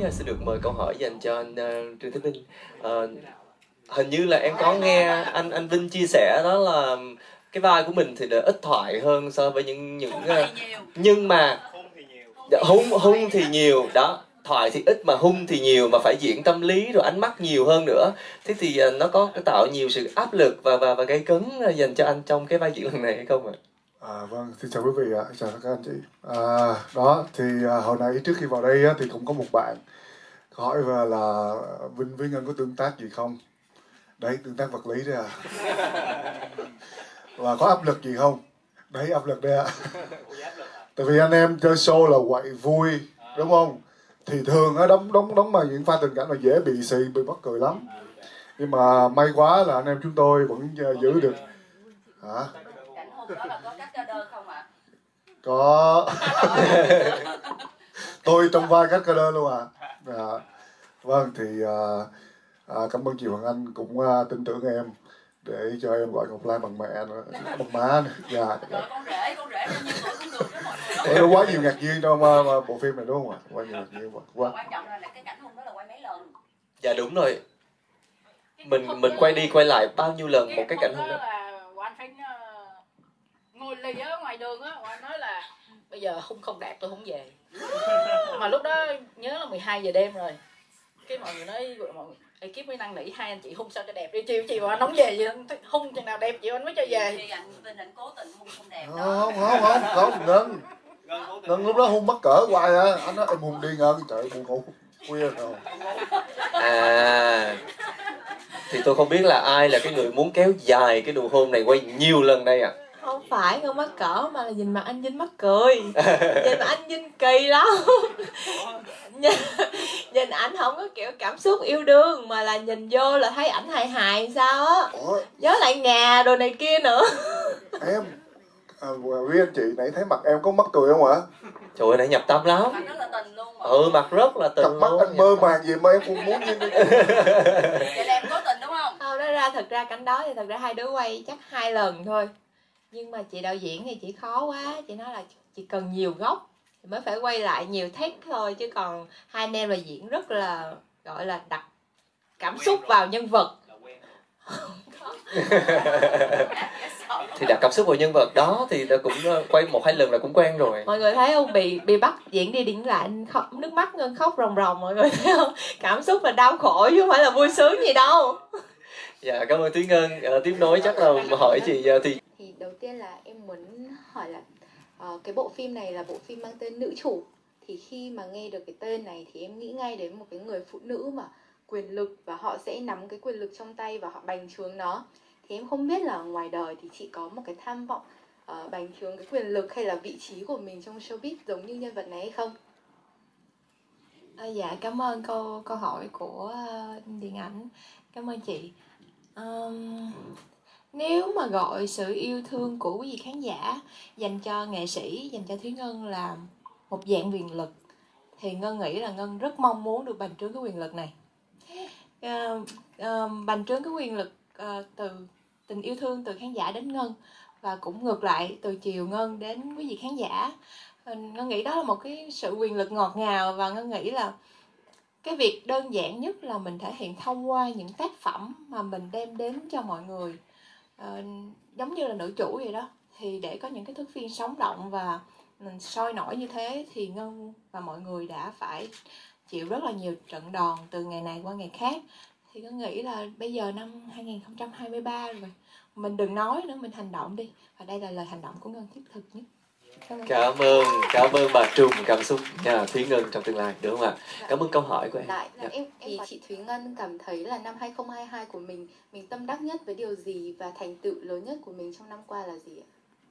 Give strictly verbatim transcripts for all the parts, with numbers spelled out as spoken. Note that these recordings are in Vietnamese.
uh, xin được mời câu hỏi dành cho anh uh, Trương Thế Vinh. Uh, hình như là em có nghe anh anh Vinh chia sẻ đó là cái vai của mình thì là ít thoại hơn so với những những uh, nhưng mà hung hung thì nhiều đó, thoại thì ít mà hung thì nhiều, mà phải diễn tâm lý rồi ánh mắt nhiều hơn nữa. Thế thì uh, nó có tạo nhiều sự áp lực và và và gây cấn dành cho anh trong cái vai diễn lần này hay không ạ? À, vâng, xin chào quý vị ạ, chào các anh chị. À, đó thì à, hồi nãy trước khi vào đây á, thì cũng có một bạn hỏi về là Vinh với Ngân có tương tác gì không? Đấy, tương tác vật lý đấy à. Và có áp lực gì không? Đấy, áp lực đấy ạ. Tại vì anh em chơi show là quậy vui, đúng không? Thì thường á, đóng đóng đóng mà những pha tình cảm là dễ bị xì, bị mắc cười lắm. Nhưng mà may quá là anh em chúng tôi vẫn giữ được. Hả? Đó là có cắt ca đơn không ạ? Có. Tôi trong vai cắt ca đơn luôn à. À vâng, thì à, à, cảm ơn chị Hoàng Anh cũng à, tin tưởng em để cho em gọi Ngọc Lan bằng mẹ nữa, bằng má nữa. Dạ. Rồi con rể, con rể bao nhiêu tuổi cũng được đó mọi người. Có quá nhiều ngạc nhiên trong mà, mà bộ phim này đúng không ạ? Quá nhiều ngạc nhiên quá. Quan trọng là cái cảnh hôn đó là quay mấy lần? Dạ đúng rồi. Mình mình quay đi quay lại bao nhiêu lần một cái cảnh hôn đó? Là anh Khánh ngồi lì ở ngoài đường á, anh nói là bây giờ hung không đẹp tôi không về. Mà lúc đó nhớ là mười hai giờ đêm rồi. Cái mọi người nói mọi người ekip mới năn nỉ hai anh chị hung sao cho đẹp đi, chiều chiều anh nóng về gì hung chừng nào đẹp chịu anh mới cho về. Thì anh Vinh anh cố tình hung không đẹp đó. Không không không không Ngân. Ngân lúc đó hung mắc cỡ hoài à. Anh nói em hung đi Ngân, trời buồn ngủ khuya rồi. À thì tôi không biết là ai là cái người muốn kéo dài cái nụ hôn này quay nhiều lần đây ạ? À? Không phải Ngân mắc cỡ mà là nhìn mặt anh Vinh mắc cười. Nhìn mặt anh Vinh kỳ lắm. nhìn, nhìn ảnh không có kiểu cảm xúc yêu đương, mà là nhìn vô là thấy ảnh hài hài sao á. Nhớ lại nhà đồ này kia nữa. Em à, quý anh chị nãy thấy mặt em có mắc cười không ạ? Trời ơi, nãy nhập tâm lắm. Mặt rất là tình luôn mà. Ừ, mặt rất là tình. Cặp mắt anh mơ màng gì mà em cũng muốn như vậy là em cố tình đúng không? Không, đó ra thật ra cảnh đó thì thật ra hai đứa quay chắc hai lần thôi. Nhưng mà chị đạo diễn thì chị khó quá, chị nói là chị cần nhiều góc thì mới phải quay lại nhiều take thôi, chứ còn hai anh em là diễn rất là gọi là đặt cảm xúc vào nhân vật. Thì đặt cảm xúc vào nhân vật đó thì ta cũng quay một hai lần là cũng quen rồi. Mọi người thấy không, bị bị bắt diễn đi diễn lại khóc, nước mắt Ngân khóc ròng ròng, mọi người thấy không? Cảm xúc là đau khổ chứ không phải là vui sướng gì đâu. Dạ cảm ơn Thúy Ngân. À, tiếp nối chắc là hỏi chị thì thì đầu tiên là em muốn hỏi là uh, cái bộ phim này là bộ phim mang tên Nữ Chủ, thì khi mà nghe được cái tên này thì em nghĩ ngay đến một cái người phụ nữ mà quyền lực và họ sẽ nắm cái quyền lực trong tay và họ bành trướng nó. Thì em không biết là ngoài đời thì chị có một cái tham vọng uh, bành trướng cái quyền lực hay là vị trí của mình trong showbiz giống như nhân vật này hay không? À, dạ cảm ơn câu câu hỏi của uh, điện ảnh. Cảm ơn chị. Um, nếu mà gọi sự yêu thương của quý vị khán giả dành cho nghệ sĩ, dành cho Thúy Ngân là một dạng quyền lực, thì Ngân nghĩ là Ngân rất mong muốn được bành trướng cái quyền lực này. Uh, uh, bành trướng cái quyền lực uh, từ tình yêu thương từ khán giả đến Ngân, và cũng ngược lại từ chiều Ngân đến quý vị khán giả. uh, Ngân nghĩ đó là một cái sự quyền lực ngọt ngào, và Ngân nghĩ là cái việc đơn giản nhất là mình thể hiện thông qua những tác phẩm mà mình đem đến cho mọi người. Uh, giống như là Nữ Chủ vậy đó, thì để có những cái thước phim sống động và mình sôi nổi như thế thì Ngân và mọi người đã phải chịu rất là nhiều trận đòn từ ngày này qua ngày khác. Thì Ngân nghĩ là bây giờ năm hai không hai ba rồi, mình đừng nói nữa, mình hành động đi, và đây là lời hành động của Ngân thiết thực nhất. Cảm ơn, cảm ơn, cảm ơn bà Trung cảm xúc nhà Thúy Ngân trong tương lai, đúng không ạ? Dạ. Cảm ơn câu hỏi của em. Lại, dạ. em thì chị Thúy Ngân cảm thấy là năm hai không hai hai của mình mình tâm đắc nhất với điều gì, và thành tựu lớn nhất của mình trong năm qua là gì ạ?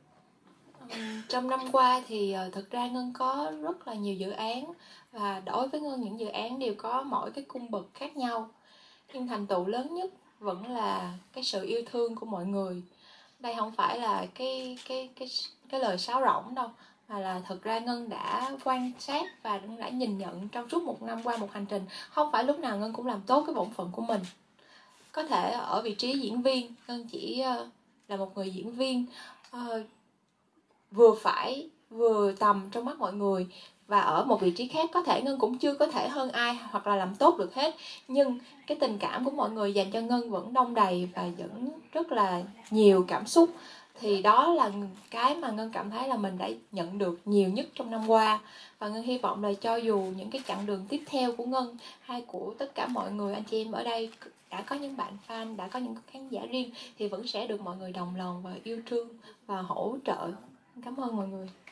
Um, trong năm qua thì uh, thực ra Ngân có rất là nhiều dự án, và đối với Ngân những dự án đều có mỗi cái cung bậc khác nhau, nhưng thành tựu lớn nhất vẫn là cái sự yêu thương của mọi người. Đây không phải là cái cái cái cái lời sáo rỗng đâu, mà là thực ra Ngân đã quan sát và đã nhìn nhận trong suốt một năm qua một hành trình. Không phải lúc nào Ngân cũng làm tốt cái bổn phận của mình. Có thể ở vị trí diễn viên, Ngân chỉ uh, là một người diễn viên uh, vừa phải vừa tầm trong mắt mọi người. Và ở một vị trí khác có thể Ngân cũng chưa có thể hơn ai hoặc là làm tốt được hết, nhưng cái tình cảm của mọi người dành cho Ngân vẫn đong đầy và vẫn rất là nhiều cảm xúc. Thì đó là cái mà Ngân cảm thấy là mình đã nhận được nhiều nhất trong năm qua. Và Ngân hy vọng là cho dù những cái chặng đường tiếp theo của Ngân hay của tất cả mọi người anh chị em ở đây đã có những bạn fan, đã có những khán giả riêng, thì vẫn sẽ được mọi người đồng lòng và yêu thương và hỗ trợ. Cảm ơn mọi người.